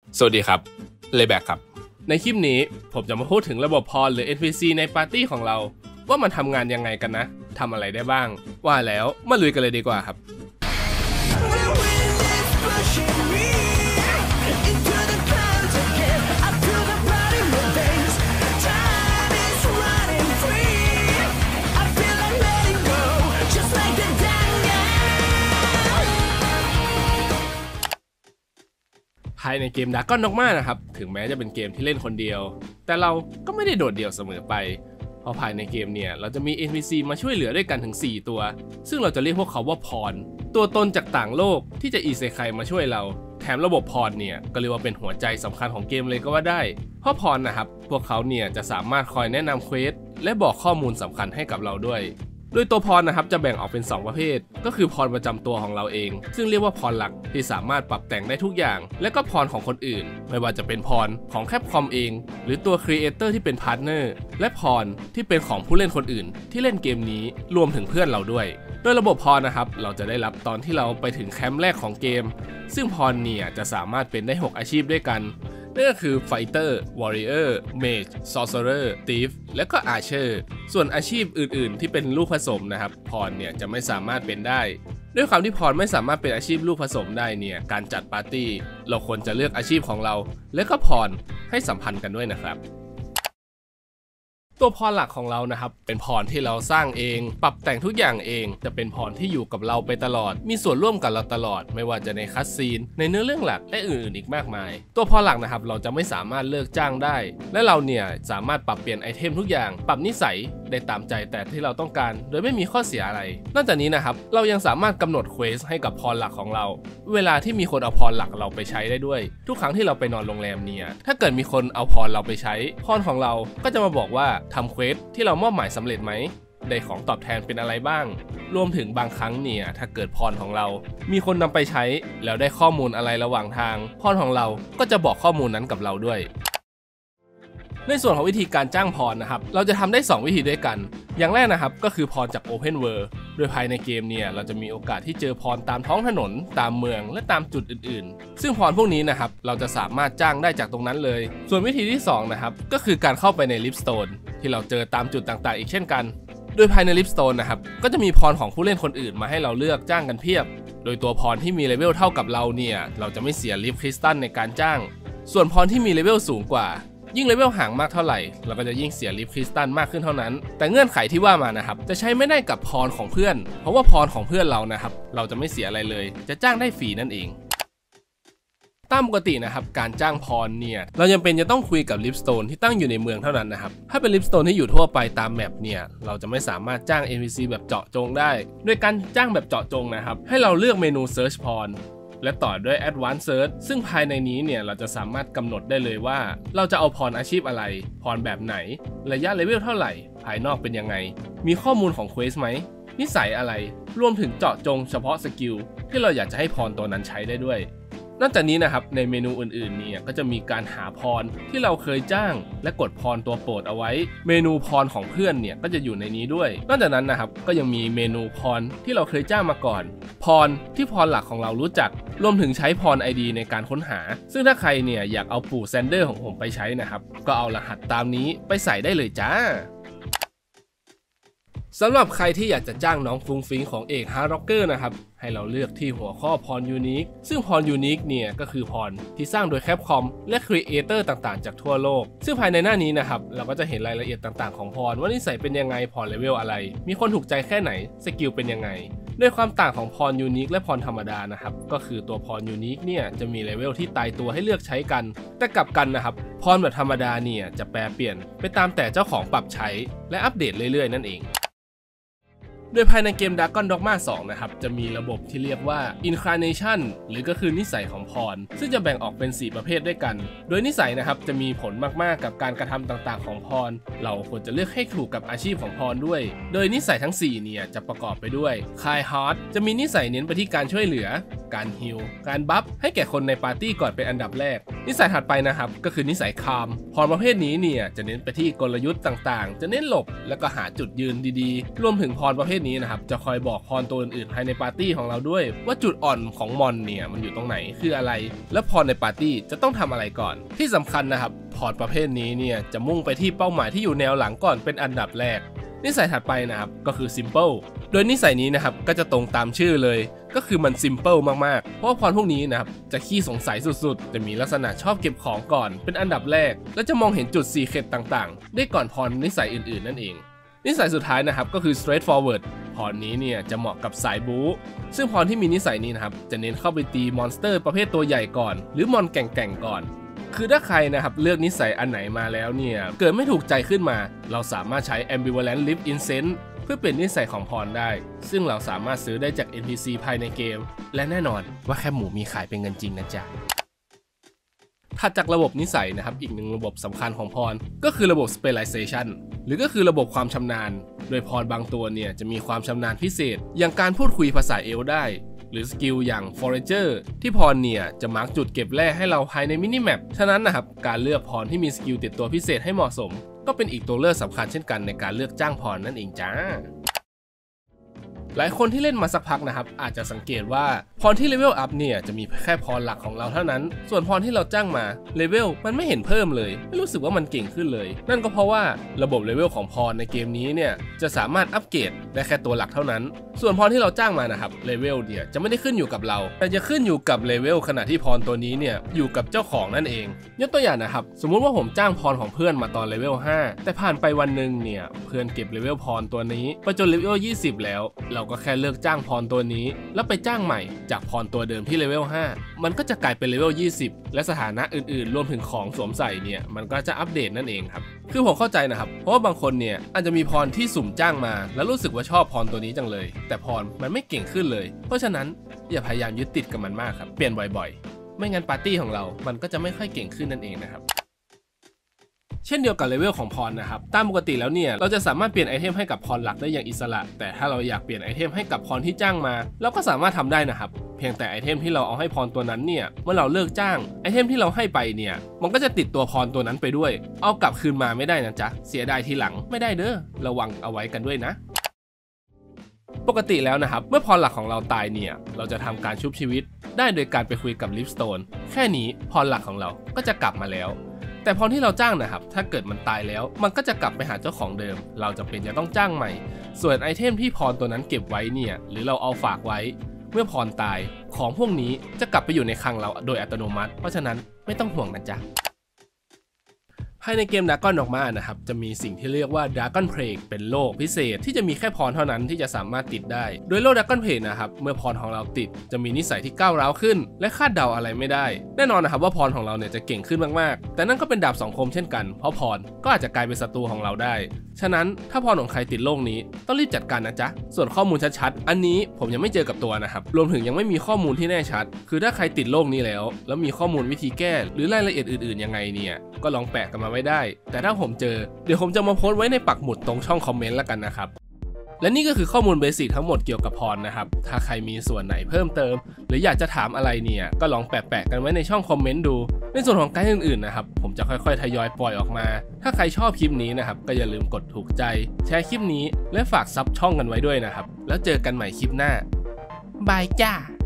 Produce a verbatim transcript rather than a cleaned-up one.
สวัสดีครับเลแบกครับในคลิปนี้ผมจะมาพูดถึงระบบพรหรือ เอ็น พี ซี ในปาร์ตี้ของเราว่ามันทำงานยังไงกันนะทำอะไรได้บ้างว่าแล้วมาลุยกันเลยดีกว่าครับภายในเกม Dragon Dogma นะครับถึงแม้จะเป็นเกมที่เล่นคนเดียวแต่เราก็ไม่ได้โดดเดี่ยวเสมอไปเพราะภายในเกมเนี่ยเราจะมี เอ็น พี ซี มาช่วยเหลือด้วยกันถึงสี่ตัวซึ่งเราจะเรียกพวกเขาว่าพรตัวตนจากต่างโลกที่จะอิเซไคมาช่วยเราแถมระบบพรเนี่ยก็เรียกว่าเป็นหัวใจสำคัญของเกมเลยก็ว่าได้เพราะพรนะครับพวกเขาเนี่ยจะสามารถคอยแนะนำเควสและบอกข้อมูลสำคัญให้กับเราด้วยโดยตัวพรนะครับจะแบ่งออกเป็นสองประเภทก็คือพรประจำตัวของเราเองซึ่งเรียกว่าพรหลักที่สามารถปรับแต่งได้ทุกอย่างและก็พรของคนอื่นไม่ว่าจะเป็นพรของแคปคอมเองหรือตัวครีเอเตอร์ที่เป็นพาร์ทเนอร์และพรที่เป็นของผู้เล่นคนอื่นที่เล่นเกมนี้รวมถึงเพื่อนเราด้วยโดยระบบพรนะครับเราจะได้รับตอนที่เราไปถึงแคมป์แรกของเกมซึ่งพรเนี่ยจะสามารถเป็นได้หกอาชีพด้วยกันนั่นก็คือ Fighter, Warrior, Mage, Sorcerer, Thief และก็ Archer ส่วนอาชีพอื่นๆที่เป็นลูกผสมนะครับพรเนี่ยจะไม่สามารถเป็นได้ด้วยความที่พรไม่สามารถเป็นอาชีพลูกผสมได้เนี่ยการจัดปาร์ตี้เราควรจะเลือกอาชีพของเราและก็พรให้สัมพันธ์กันด้วยนะครับตัวพรหลักของเรานะครับเป็นพรที่เราสร้างเองปรับแต่งทุกอย่างเองจะเป็นพรที่อยู่กับเราไปตลอดมีส่วนร่วมกับเราตลอดไม่ว่าจะในคัสซีนในเนื้อเรื่องหลักและอื่นๆอีกมากมายตัวพรหลักนะครับเราจะไม่สามารถเลิกจ้างได้และเราเนี่ยสามารถปรับเปลี่ยนไอเทมทุกอย่างปรับนิสัยได้ตามใจแต่ที่เราต้องการโดยไม่มีข้อเสียอะไรนอกจากนี้นะครับเรายังสามารถกำหนดเควสให้กับพรหลักของเราเวลาที่มีคนเอาพรหลักเราไปใช้ได้ด้วยทุกครั้งที่เราไปนอนโรงแรมเนี่ยถ้าเกิดมีคนเอาพรเราไปใช้พรของเราก็จะมาบอกว่าทำเควสที่เรามอบหมายสำเร็จไหมได้ของตอบแทนเป็นอะไรบ้างรวมถึงบางครั้งเนี่ยถ้าเกิดพรของเรามีคนนำไปใช้แล้วได้ข้อมูลอะไรระหว่างทางพรของเราก็จะบอกข้อมูลนั้นกับเราด้วยในส่วนของวิธีการจ้างพรนะครับเราจะทำได้สองวิธีด้วยกันอย่างแรกนะครับก็คือพรจาก Open World โดยภายในเกมเนี่ยเราจะมีโอกาสที่เจอพรตามท้องถนนตามเมืองและตามจุดอื่นๆซึ่งพรพวกนี้นะครับเราจะสามารถจ้างได้จากตรงนั้นเลยส่วนวิธีที่สองนะครับก็คือการเข้าไปใน Lipstone ที่เราเจอตามจุดต่างๆอีกเช่นกันโดยภายใน Lipstone นะครับก็จะมีพรของผู้เล่นคนอื่นมาให้เราเลือกจ้างกันเพียบโดยตัวพรที่มีเลเวลเท่ากับเราเนี่ยเราจะไม่เสียลิฟคริสตัลในการจ้างส่วนพรที่มีเลเวลสูงกว่ายิ่งเลเวลห่างมากเท่าไหร่เราก็จะยิ่งเสียลิฟคริสตัลมากขึ้นเท่านั้นแต่เงื่อนไขที่ว่ามานะครับจะใช้ไม่ได้กับพรของเพื่อนเพราะว่าพรของเพื่อนเรานะครับเราจะไม่เสียอะไรเลยจะจ้างได้ฟรีนั่นเองตามปกตินะครับการจ้างพรเนี่ยเรายังเป็นจะต้องคุยกับลิฟสโตนที่ตั้งอยู่ในเมืองเท่านั้นนะครับถ้าเป็นลิฟสโตนที่อยู่ทั่วไปตามแมปเนี่ยเราจะไม่สามารถจ้าง เอ็น พี ซี แบบเจาะจงได้โดยการจ้างแบบเจาะจงนะครับให้เราเลือกเมนู Search พรและต่อด้วย Advanced Search ซึ่งภายในนี้เนี่ยเราจะสามารถกำหนดได้เลยว่าเราจะเอาพรอาชีพอะไรพรแบบไหนระยะเลเวลเท่าไหร่ภายนอกเป็นยังไงมีข้อมูลของเควสไหมนิสัยอะไรรวมถึงเจาะจงเฉพาะสกิลที่เราอยากจะให้พรตัวนั้นใช้ได้ด้วยนอกจากนี้นะครับในเมนูอื่นๆเนี่ยก็จะมีการหาพรที่เราเคยจ้างและกดพรตัวโปรดเอาไว้เมนูพรของเพื่อนเนี่ยก็จะอยู่ในนี้ด้วยนอกจากนั้นนะครับก็ยังมีเมนูพรที่เราเคยจ้างมาก่อนพรที่พรหลักของเรารู้จักรวมถึงใช้พร ไอ ดี ในการค้นหาซึ่งถ้าใครเนี่ยอยากเอาปู่แซนเดอร์ของผมไปใช้นะครับก็เอารหัสตามนี้ไปใส่ได้เลยจ้าสำหรับใครที่อยากจะจ้างน้องฟุ้งฟิ้งของเอกฮาร์ดร็อกเกอร์นะครับให้เราเลือกที่หัวข้อพรยูนิคซึ่งพรยูนิคเนี่ยก็คือพรที่สร้างโดยแคปคอมและครีเอเตอร์ต่างๆจากทั่วโลกซึ่งภายในหน้านี้นะครับเราก็จะเห็นรายละเอียดต่างๆของพรว่านิสัยเป็นยังไงพรเลเวลอะไรมีคนถูกใจแค่ไหนสกิลเป็นยังไงด้วยความต่างของพรยูนิคและพรธรรมดานะครับก็คือตัวพรยูนิคเนี่ยจะมีเลเวลที่ตายตัวให้เลือกใช้กันแต่กลับกันนะครับพรแบบธรรมดาเนี่ยจะแปรเปลี่ยนไปตามแต่เจ้าของปรับใช้และอัปเดตเรื่อยๆนั่นเองโดยภายในเกม Dragon Dogma สองนะครับจะมีระบบที่เรียกว่า Incarnation หรือก็คือนิสัยของพรซึ่งจะแบ่งออกเป็นสี่ประเภทด้วยกันโดยนิสัยนะครับจะมีผลมากๆกับการกระทำต่างๆของพรเราควรจะเลือกให้ถูกกับอาชีพของพรด้วยโดยนิสัยทั้งสี่เนี่ยจะประกอบไปด้วย Kind Heart จะมีนิสัยเน้นไปที่การช่วยเหลือการฮีลการบัฟให้แก่คนในปาร์ตี้ก่อนเป็นอันดับแรกนิสัยถัดไปนะครับก็คือนิสัยคามพรประเภทนี้เนี่ยจะเน้นไปที่กลยุทธ์ต่างๆจะเน้นหลบแล้วก็หาจุดยืนดีๆรวมถึงพรประเภทศนี้นะครับจะคอยบอกพรตัวอื่นๆภายในปาร์ตี้ของเราด้วยว่าจุดอ่อนของมอนเนี่ยมันอยู่ตรงไหนคืออะไรและพรในปาร์ตี้จะต้องทำอะไรก่อนที่สำคัญนะครับพรประเภทนี้เนี่ยจะมุ่งไปที่เป้าหมายที่อยู่แนวหลังก่อนเป็นอันดับแรกนิสัยถัดไปนะครับก็คือ simple โดยนิสัยนี้นะครับก็จะตรงตามชื่อเลยก็คือมัน simple มากๆเพราะว่าพรพวกนี้นะครับจะขี้สงสัยสุดๆจะมีลักษณะชอบเก็บของก่อนเป็นอันดับแรกและจะมองเห็นจุดซีเคร็ตต่างๆได้ก่อนพรนิสัยอื่นๆนั่นเองนิสัยสุดท้ายนะครับก็คือ straightforward พรนี้เนี่ยจะเหมาะกับสายบู๊ซึ่งพรที่มีนิสัยนี้นะครับจะเน้นเข้าไปตีมอนสเตอร์ประเภทตัวใหญ่ก่อนหรือมอนแก่งๆก่อนคือถ้าใครนะครับเลือกนิสัยอันไหนมาแล้วเนี่ยเกิดไม่ถูกใจขึ้นมาเราสามารถใช้ ambivalent lift incense เพื่อเปลี่ยนนิสัยของพรได้ซึ่งเราสามารถซื้อได้จาก เอ็น พี ซี ภายในเกมและแน่นอนว่าแค่หมูมีขายเป็นเงินจริงนะจ๊ะถัดจากระบบนิสัยนะครับอีกหนึ่งระบบสำคัญของพรก็คือระบบ specialization หรือก็คือระบบความชำนาญโดยพรบางตัวเนี่ยจะมีความชำนาญพิเศษอย่างการพูดคุยภาษาเอลได้หรือสกิลอย่าง Forager ที่พรเนี่ยจะมาร์กจุดเก็บแร่ให้เราภายในมินิแมปฉะนั้นนะครับการเลือกพรที่มีสกิลติดตัวพิเศษให้เหมาะสมก็เป็นอีกตัวเลือกสำคัญเช่นกันในการเลือกจ้างพรนั่นเองจ้าหลายคนที่เล่นมาสักพักนะครับอาจจะสังเกตว่าพรที่เลเวลอัพเนี่ยจะมีแค่พรหลักของเราเท่านั้นส่วนพรที่เราจ้างมาเลเวลมันไม่เห็นเพิ่มเลยไม่รู้สึกว่ามันเก่งขึ้นเลยนั่นก็เพราะว่าระบบเลเวลของพรในเกมนี้เนี่ยจะสามารถอัปเกรดได้แค่ตัวหลักเท่านั้นส่วนพรที่เราจ้างมานะครับเลเวลเนี่ยจะไม่ได้ขึ้นอยู่กับเราแต่จะขึ้นอยู่กับเลเวลขณะที่พรตัวนี้เนี่ยอยู่กับเจ้าของนั่นเองยกตัวอย่างนะครับสมมุติว่าผมจ้างพรของเพื่อนมาตอนเลเวลห้าแต่ผ่านไปวันหนึ่งเนี่ยเพื่อนเก็บเลเวลพรตัวนี้ไปจนเลเวลยี่สิบแล้วเราก็แค่เลือกจ้างพรตัวนี้แล้วไปจ้างใหม่จากพรตัวเดิมที่เลเวลห้ามันก็จะกลายเป็นเลเวลยี่สิบและสถานะอื่นๆรวมถึงของสวมใส่เนี่ยมันก็จะอัปเดตนั่นเองครับคือผมเข้าใจนะครับเพราะว่าบางคนเนี่ยอาจจะมีพรที่สุ่มจ้างมาแล้วรู้สึกว่าชอบพรตัวนี้จังเลยแต่พรมันไม่เก่งขึ้นเลยเพราะฉะนั้นอย่าพยายามยึดติดกับมันมากครับเปลี่ยนบ่อยๆไม่งั้นปาร์ตี้ของเรามันก็จะไม่ค่อยเก่งขึ้นนั่นเองนะครับเช่นเดียวกับเลเวลของพรนะครับตามปกติแล้วเนี่ยเราจะสามารถเปลี่ยนไอเทมให้กับพรหลักได้อย่างอิสระแต่ถ้าเราอยากเปลี่ยนไอเทมให้กับพรที่จ้างมาเราก็สามารถทำได้นะครับเพียงแต่ไอเทมที่เราเอาให้พรตัวนั้นเนี่ยเมื่อเราเลิกจ้างไอเทมที่เราให้ไปเนี่ยมันก็จะติดตัวพรตัวนั้นไปด้วยเอากลับคืนมาไม่ได้นะจ๊ะเสียดายทีหลังไม่ได้เด้อระวังเอาไว้กันด้วยนะปกติแล้วนะครับเมื่อพรหลักของเราตายเนี่ยเราจะทำการชุบชีวิตได้โดยการไปคุยกับลิฟสโตนแค่นี้พรหลักของเราก็จะกลับมาแล้วแต่พรที่เราจ้างนะครับถ้าเกิดมันตายแล้วมันก็จะกลับไปหาเจ้าของเดิมเราจะเป็นจะต้องจ้างใหม่ส่วนไอเทมที่พรตัวนั้นเก็บไว้เนี่ยหรือเราเอาฝากไว้เมื่อพรตายของพวกนี้จะกลับไปอยู่ในคลังเราโดยอัตโนมัติเพราะฉะนั้นไม่ต้องห่วงนะจ๊ะภายในเกม Dragon Dogma นะครับจะมีสิ่งที่เรียกว่า Dragon Plague เป็นโรคพิเศษที่จะมีแค่พรเท่านั้นที่จะสามารถติดได้โดยโรค Dragon Plague นะครับเมื่อพรของเราติดจะมีนิสัยที่ก้าวร้าวขึ้นและคาดเดาอะไรไม่ได้แน่นอนนะครับว่าพรของเราเนี่ยจะเก่งขึ้นมากๆแต่นั่นก็เป็นดาบสองคมเช่นกันเพราะพรก็อาจจะกลายเป็นศัตรูของเราได้ฉะนั้นถ้าพรของใครติดโรคนี้ต้องรีบจัดการนะจ๊ะส่วนข้อมูลชัดๆอันนี้ผมยังไม่เจอกับตัวนะครับรวมถึงยังไม่มีข้อมูลที่แน่ชัดคือถ้าใครติดโรคนี้แล้วแล้วมีข้อมูลวิธีแก้หรือรายละเอียดอื่นๆยังไงเนี่ยก็ลองแปะกันมาไว้ได้แต่ถ้าผมเจอเดี๋ยวผมจะมาโพสต์ไว้ในปักหมุดตรงช่องคอมเมนต์แล้วกันนะครับและนี่ก็คือข้อมูลเบสิกทั้งหมดเกี่ยวกับพรนะครับถ้าใครมีส่วนไหนเพิ่มเติมหรืออยากจะถามอะไรเนี่ยก็ลองแปะๆกันไว้ในช่องคอมเมนต์ดูในส่วนของไกด์อื่นๆนะครับผมจะค่อยๆทยอยปล่อยออกมาถ้าใครชอบคลิปนี้นะครับก็อย่าลืมกดถูกใจแชร์คลิปนี้และฝากซับช่องกันไว้ด้วยนะครับแล้วเจอกันใหม่คลิปหน้าบายจ้า